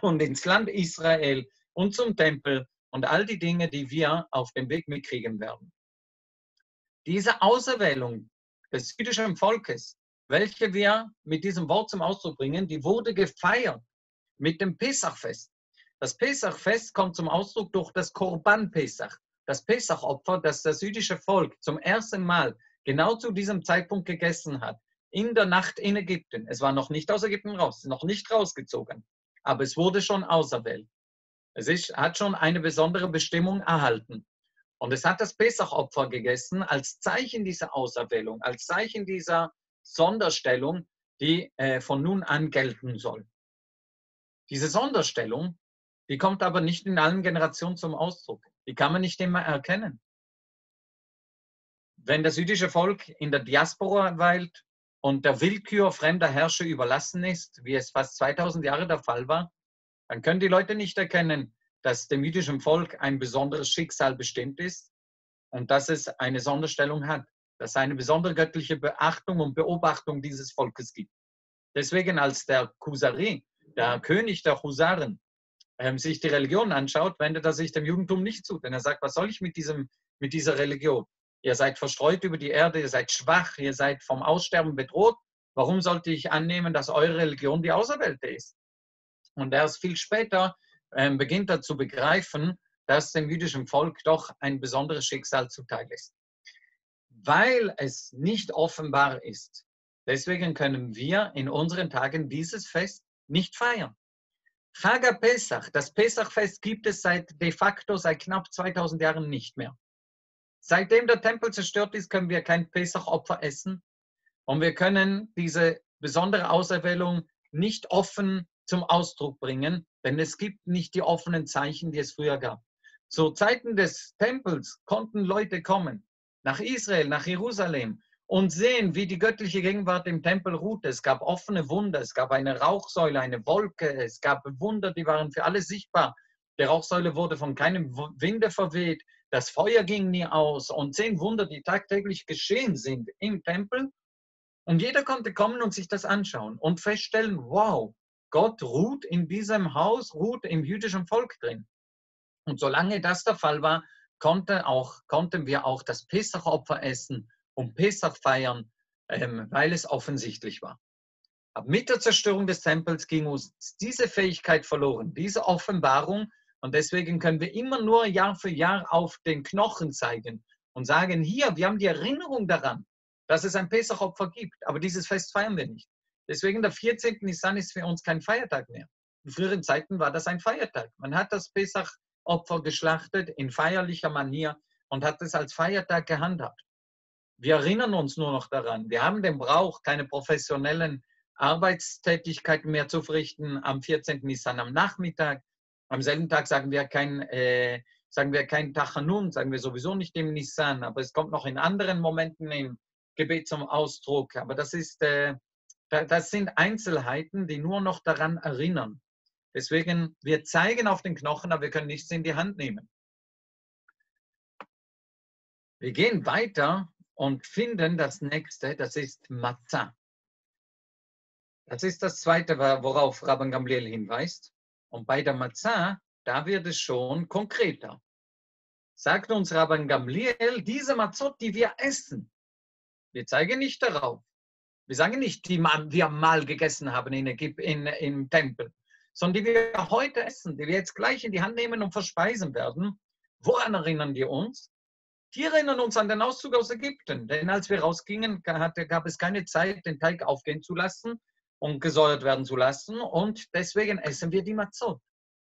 Israel und zum Tempel und all die Dinge, die wir auf dem Weg mitkriegen werden. Diese Auserwählung des jüdischen Volkes, welche wir mit diesem Wort zum Ausdruck bringen, die wurde gefeiert mit dem Pesachfest. Das Pesachfest kommt zum Ausdruck durch das Korban Pesach, das Pesachopfer, das das jüdische Volk zum ersten Mal genau zu diesem Zeitpunkt gegessen hat, in der Nacht in Ägypten. Es war noch nicht aus Ägypten raus, noch nicht rausgezogen, aber es wurde schon auserwählt. Hat schon eine besondere Bestimmung erhalten. Und es hat das Pesachopfer gegessen als Zeichen dieser Auserwählung, als Zeichen dieser Sonderstellung, die von nun an gelten soll. Diese Sonderstellung, die kommt aber nicht in allen Generationen zum Ausdruck. Die kann man nicht immer erkennen. Wenn das jüdische Volk in der Diaspora weilt und der Willkür fremder Herrscher überlassen ist, wie es fast 2000 Jahre der Fall war, dann können die Leute nicht erkennen, dass dem jüdischen Volk ein besonderes Schicksal bestimmt ist und dass es eine Sonderstellung hat, dass es eine besondere göttliche Beachtung und Beobachtung dieses Volkes gibt. Deswegen, als der Kusari, der König der Husaren, sich die Religion anschaut, wendet er sich dem Judentum nicht zu. Denn er sagt, was soll ich mit dieser Religion? Ihr seid verstreut über die Erde, ihr seid schwach, ihr seid vom Aussterben bedroht. Warum sollte ich annehmen, dass eure Religion die Auserwählte ist? Und erst viel später beginnt er zu begreifen, dass dem jüdischen Volk doch ein besonderes Schicksal zuteil ist. Weil es nicht offenbar ist. Deswegen können wir in unseren Tagen dieses Fest nicht feiern. Chag Pesach, das Pesachfest gibt es de facto seit knapp 2000 Jahren nicht mehr. Seitdem der Tempel zerstört ist, können wir kein Pesachopfer essen und wir können diese besondere Auserwählung nicht offen zum Ausdruck bringen, denn es gibt nicht die offenen Zeichen, die es früher gab. Zu Zeiten des Tempels konnten Leute kommen nach Israel, nach Jerusalem und sehen, wie die göttliche Gegenwart im Tempel ruhte. Es gab offene Wunder, es gab eine Rauchsäule, eine Wolke, es gab Wunder, die waren für alle sichtbar. Die Rauchsäule wurde von keinem Winde verweht, das Feuer ging nie aus und 10 Wunder, die tagtäglich geschehen sind im Tempel. Und jeder konnte kommen und sich das anschauen und feststellen, wow, Gott ruht in diesem Haus, ruht im jüdischen Volk drin. Und solange das der Fall war, konnten wir auch das Pesachopfer essen und Pesach feiern, weil es offensichtlich war. Aber mit der Zerstörung des Tempels ging uns diese Fähigkeit verloren, diese Offenbarung. Und deswegen können wir immer nur Jahr für Jahr auf den Knochen zeigen und sagen, hier, wir haben die Erinnerung daran, dass es ein Pesachopfer gibt. Aber dieses Fest feiern wir nicht. Deswegen der 14. Nisan ist für uns kein Feiertag mehr. In früheren Zeiten war das ein Feiertag. Man hat das Pesachopfer geschlachtet in feierlicher Manier und hat es als Feiertag gehandhabt. Wir erinnern uns nur noch daran. Wir haben den Brauch, keine professionellen Arbeitstätigkeiten mehr zu verrichten am 14. Nisan am Nachmittag. Am selben Tag sagen wir kein Tachanun, sagen wir sowieso nicht im Nisan, aber es kommt noch in anderen Momenten im Gebet zum Ausdruck. Aber das sind Einzelheiten, die nur noch daran erinnern. Deswegen, wir zeigen auf den Knochen, aber wir können nichts in die Hand nehmen. Wir gehen weiter und finden das nächste, das ist Matzah. Das ist das zweite, worauf Rabban Gamliel hinweist. Und bei der Matzah, da wird es schon konkreter. Sagt uns Rabban Gamliel, diese Matzot, die wir essen, wir zeigen nicht darauf. Wir sagen nicht, die wir mal gegessen haben im Tempel, sondern die wir heute essen, die wir jetzt gleich in die Hand nehmen und verspeisen werden. Woran erinnern die uns? Die erinnern uns an den Auszug aus Ägypten. Denn als wir rausgingen, gab es keine Zeit, den Teig aufgehen zu lassen und gesäuert werden zu lassen. Und deswegen essen wir die Matzot.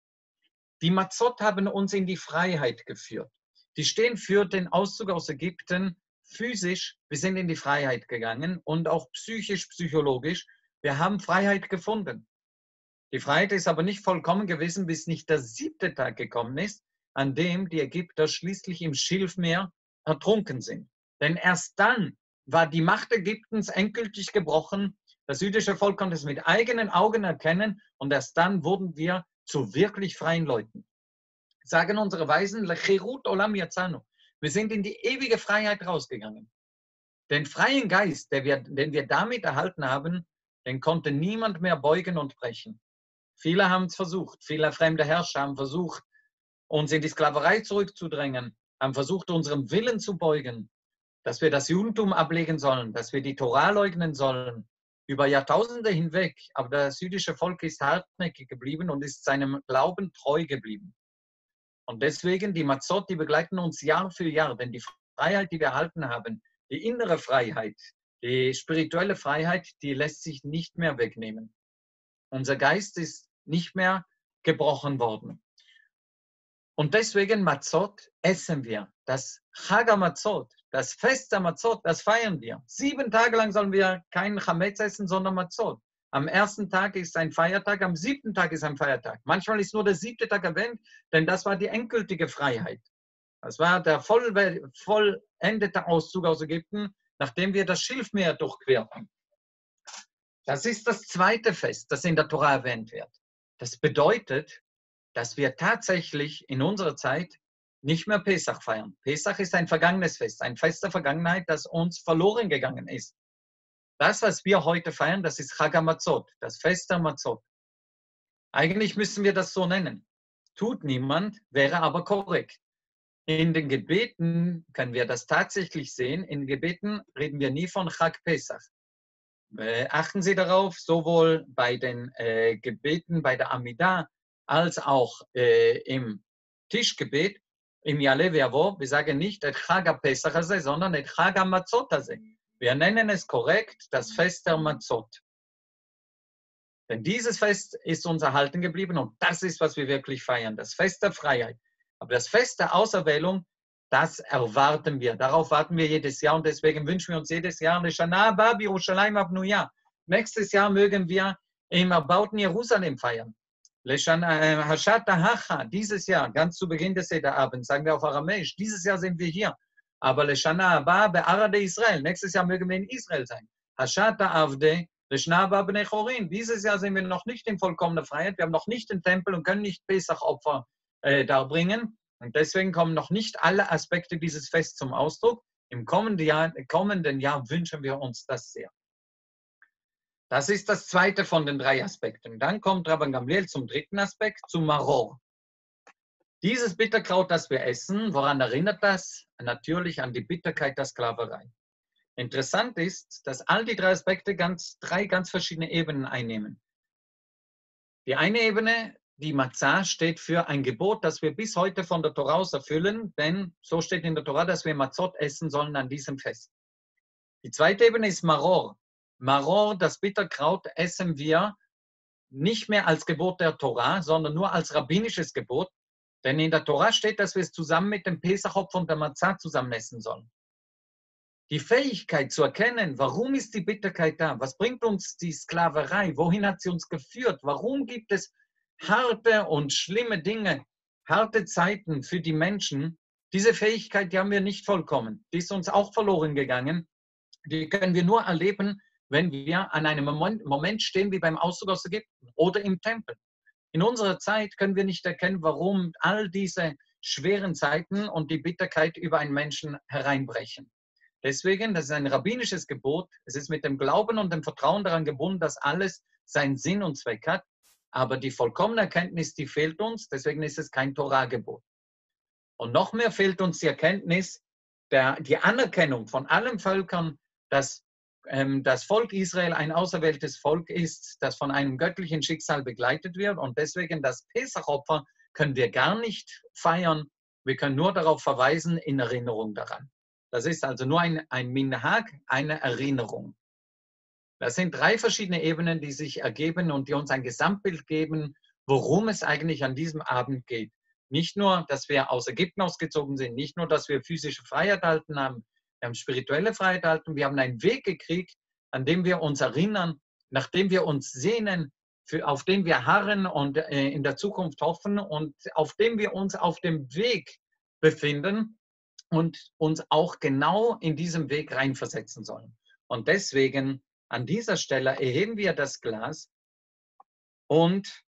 Die Matzot haben uns in die Freiheit geführt. Die stehen für den Auszug aus Ägypten physisch. Wir sind in die Freiheit gegangen und auch psychisch, psychologisch. Wir haben Freiheit gefunden. Die Freiheit ist aber nicht vollkommen gewesen, bis nicht der 7. Tag gekommen ist, an dem die Ägypter schließlich im Schilfmeer ertrunken sind. Denn erst dann war die Macht Ägyptens endgültig gebrochen. Das jüdische Volk konnte es mit eigenen Augen erkennen und erst dann wurden wir zu wirklich freien Leuten. Sagen unsere Weisen, Lecherut Olam Yatzanu. Wir sind in die ewige Freiheit rausgegangen. Den freien Geist, den wir damit erhalten haben, den konnte niemand mehr beugen und brechen. Viele haben es versucht. Viele fremde Herrscher haben versucht, uns in die Sklaverei zurückzudrängen, haben versucht, unserem Willen zu beugen, dass wir das Judentum ablegen sollen, dass wir die Tora leugnen sollen, über Jahrtausende hinweg. Aber das jüdische Volk ist hartnäckig geblieben und ist seinem Glauben treu geblieben. Und deswegen, die Matzot, die begleiten uns Jahr für Jahr, denn die Freiheit, die wir erhalten haben, die innere Freiheit, die spirituelle Freiheit, die lässt sich nicht mehr wegnehmen. Unser Geist ist nicht mehr gebrochen worden. Und deswegen Matzot essen wir. Das Chag HaMatzot, das Fest der Matzot, das feiern wir. 7 Tage lang sollen wir keinen Chametz essen, sondern Matzot. Am 1. Tag ist ein Feiertag, am 7. Tag ist ein Feiertag. Manchmal ist nur der 7. Tag erwähnt, denn das war die endgültige Freiheit. Das war der vollendete Auszug aus Ägypten, nachdem wir das Schilfmeer durchquerten. Das ist das zweite Fest, das in der Tora erwähnt wird. Das bedeutet, dass wir tatsächlich in unserer Zeit nicht mehr Pesach feiern. Pesach ist ein vergangenes Fest, ein Fest der Vergangenheit, das uns verloren gegangen ist. Das, was wir heute feiern, das ist Chag HaMatzot, das Fest der Matzot. Eigentlich müssen wir das so nennen. Tut niemand, wäre aber korrekt. In den Gebeten können wir das tatsächlich sehen. In Gebeten reden wir nie von Chag Pesach. Achten Sie darauf, sowohl bei den Gebeten, bei der Amidah, als auch im Tischgebet, im Ya'aleh V'yavo, wir sagen nicht et Chag HaPesach הזה, sondern et Chag HaMatzot הזה. Wir nennen es korrekt das Fest der Matzot. Denn dieses Fest ist uns erhalten geblieben und das ist, was wir wirklich feiern, das Fest der Freiheit. Aber das Fest der Auserwählung, das erwarten wir. Darauf warten wir jedes Jahr und deswegen wünschen wir uns jedes Jahr Leshana haba b'Yerushalayim habnuya. Nächstes Jahr mögen wir im erbauten Jerusalem feiern. Leshana Hashat Hacha, dieses Jahr, ganz zu Beginn des Sederabends, sagen wir auf Aramäisch, dieses Jahr sind wir hier. Aber Leshana haba be'Arade Israel, nächstes Jahr mögen wir in Israel sein. Hashat Avde, Leshana haba b'nei Chorin, dieses Jahr sind wir noch nicht in vollkommener Freiheit, wir haben noch nicht den Tempel und können nicht Pesach-Opfer darbringen. Und deswegen kommen noch nicht alle Aspekte dieses Fests zum Ausdruck. Im kommenden Jahr wünschen wir uns das sehr. Das ist das zweite von den 3 Aspekten. Dann kommt Rabban Gamliel zum dritten Aspekt, zu Maror. Dieses Bitterkraut, das wir essen, woran erinnert das? Natürlich an die Bitterkeit der Sklaverei. Interessant ist, dass all die 3 Aspekte 3 ganz verschiedene Ebenen einnehmen. Die eine Ebene, die Matzah, steht für ein Gebot, das wir bis heute von der Tora aus erfüllen, denn so steht in der Tora, dass wir Matzot essen sollen an diesem Fest. Die zweite Ebene ist Maror. Maror, das Bitterkraut, essen wir nicht mehr als Gebot der Tora, sondern nur als rabbinisches Gebot, denn in der Tora steht, dass wir es zusammen mit dem Pesachopfer und der Matzah zusammen essen sollen. Die Fähigkeit zu erkennen, warum ist die Bitterkeit da? Was bringt uns die Sklaverei? Wohin hat sie uns geführt? Warum gibt es harte und schlimme Dinge, harte Zeiten für die Menschen? Diese Fähigkeit, die haben wir nicht vollkommen. Die ist uns auch verloren gegangen. Die können wir nur erleben, wenn wir an einem Moment stehen, wie beim Auszug aus Ägypten oder im Tempel. In unserer Zeit können wir nicht erkennen, warum all diese schweren Zeiten und die Bitterkeit über einen Menschen hereinbrechen. Deswegen, das ist ein rabbinisches Gebot. Es ist mit dem Glauben und dem Vertrauen daran gebunden, dass alles seinen Sinn und Zweck hat. Aber die vollkommene Erkenntnis, die fehlt uns. Deswegen ist es kein Torah-Gebot. Und noch mehr fehlt uns die Erkenntnis, die Anerkennung von allen Völkern, dass das Volk Israel ein auserwähltes Volk ist, das von einem göttlichen Schicksal begleitet wird. Und deswegen das Pesachopfer können wir gar nicht feiern. Wir können nur darauf verweisen, in Erinnerung daran. Das ist also nur ein Minhag, eine Erinnerung. Das sind 3 verschiedene Ebenen, die sich ergeben und die uns ein Gesamtbild geben, worum es eigentlich an diesem Abend geht. Nicht nur, dass wir aus Ägypten ausgezogen sind, nicht nur, dass wir physische Freiheit erhalten haben, wir haben spirituelle Freiheit erhalten, wir haben einen Weg gekriegt, an dem wir uns erinnern, nach dem wir uns sehnen, auf den wir harren und in der Zukunft hoffen und auf dem wir uns auf dem Weg befinden und uns auch genau in diesem Weg reinversetzen sollen. Und deswegen an dieser Stelle erheben wir das Glas und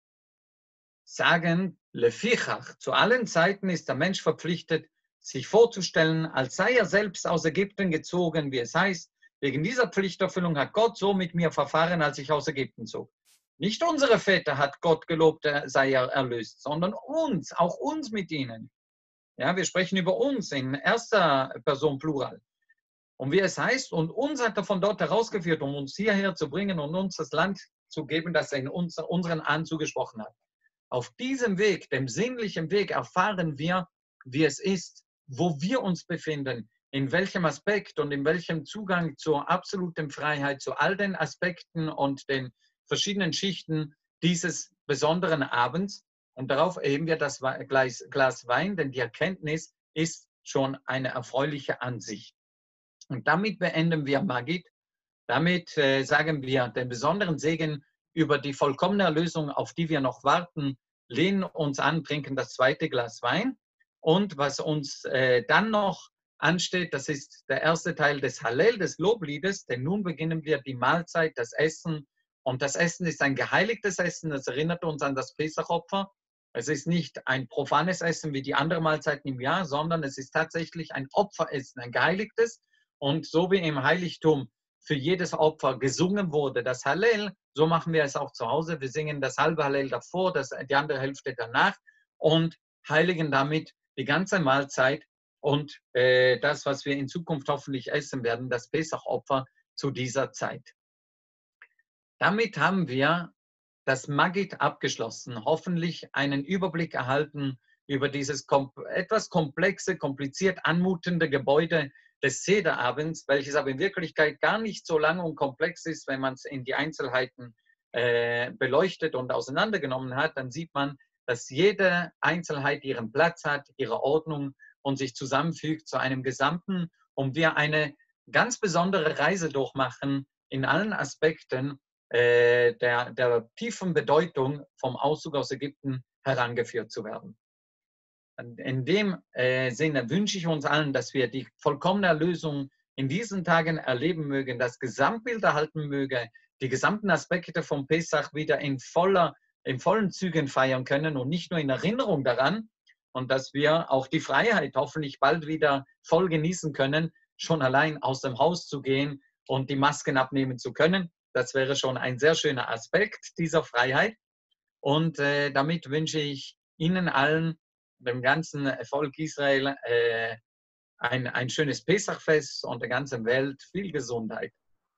sagen, Lefichach, zu allen Zeiten ist der Mensch verpflichtet, sich vorzustellen, als sei er selbst aus Ägypten gezogen, wie es heißt, wegen dieser Pflichterfüllung hat Gott so mit mir verfahren, als ich aus Ägypten zog. Nicht unsere Väter hat Gott gelobt, sei er erlöst, sondern uns, auch uns mit ihnen. Ja, wir sprechen über uns in erster Person Plural. Und wie es heißt, und uns hat er von dort herausgeführt, um uns hierher zu bringen und uns das Land zu geben, das er in unseren Ahnen zugesprochen hat. Auf diesem Weg, dem sinnlichen Weg, erfahren wir, wie es ist, wo wir uns befinden, in welchem Aspekt und in welchem Zugang zur absoluten Freiheit, zu all den Aspekten und den verschiedenen Schichten dieses besonderen Abends. Und darauf erheben wir das Glas Wein, denn die Erkenntnis ist schon eine erfreuliche Ansicht. Und damit beenden wir Magid. Damit sagen wir den besonderen Segen über die vollkommene Erlösung, auf die wir noch warten, lehnen uns an, trinken das zweite Glas Wein. Und was uns dann noch ansteht, das ist der erste Teil des Hallel, des Lobliedes, denn nun beginnen wir die Mahlzeit, das Essen. Und das Essen ist ein geheiligtes Essen, das erinnert uns an das Pesachopfer. Es ist nicht ein profanes Essen wie die anderen Mahlzeiten im Jahr, sondern es ist tatsächlich ein Opferessen, ein geheiligtes. Und so wie im Heiligtum für jedes Opfer gesungen wurde, das Hallel, so machen wir es auch zu Hause. Wir singen das halbe Hallel davor, die andere Hälfte danach und heiligen damit die ganze Mahlzeit und das, was wir in Zukunft hoffentlich essen werden, das Pesach-Opfer zu dieser Zeit. Damit haben wir das Maggid abgeschlossen, hoffentlich einen Überblick erhalten über dieses etwas komplexe, kompliziert anmutende Gebäude des Sederabends, welches aber in Wirklichkeit gar nicht so lang und komplex ist. Wenn man es in die Einzelheiten beleuchtet und auseinandergenommen hat, dann sieht man, dass jede Einzelheit ihren Platz hat, ihre Ordnung und sich zusammenfügt zu einem Gesamten und wir eine ganz besondere Reise durchmachen in allen Aspekten der tiefen Bedeutung vom Auszug aus Ägypten herangeführt zu werden. In dem Sinne wünsche ich uns allen, dass wir die vollkommene Erlösung in diesen Tagen erleben mögen, das Gesamtbild erhalten möge, die gesamten Aspekte vom Pesach wieder in vollen Zügen feiern können und nicht nur in Erinnerung daran und dass wir auch die Freiheit hoffentlich bald wieder voll genießen können, schon allein aus dem Haus zu gehen und die Masken abnehmen zu können. Das wäre schon ein sehr schöner Aspekt dieser Freiheit. Und damit wünsche ich Ihnen allen, dem ganzen Volk Israel, ein schönes Pesachfest und der ganzen Welt viel Gesundheit.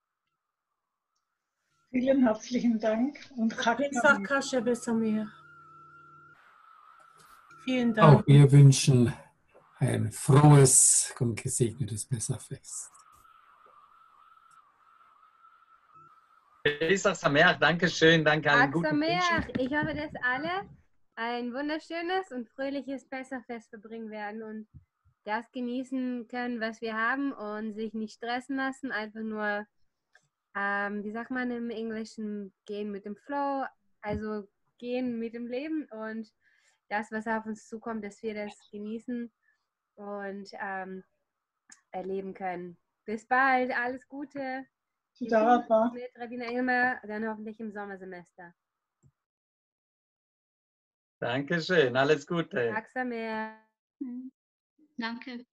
Vielen herzlichen Dank und Pesach Kasher Besameach. Vielen Dank. Auch wir wünschen ein frohes und gesegnetes Pesachfest. Pesach Sameach, danke schön, danke allen Chag guten Sameach. Wünschen. Ich hoffe, dass alle ein wunderschönes und fröhliches Pesachfest verbringen werden und das genießen können, was wir haben und sich nicht stressen lassen, einfach nur, wie sagt man im Englischen, gehen mit dem Flow, also gehen mit dem Leben und das, was auf uns zukommt, dass wir das genießen und erleben können. Bis bald, alles Gute. Tודה רבה. Mit Rabbiner Engelmar, dann hoffentlich im Sommersemester. Dankeschön, alles Gute. Chag Sameach. Danke.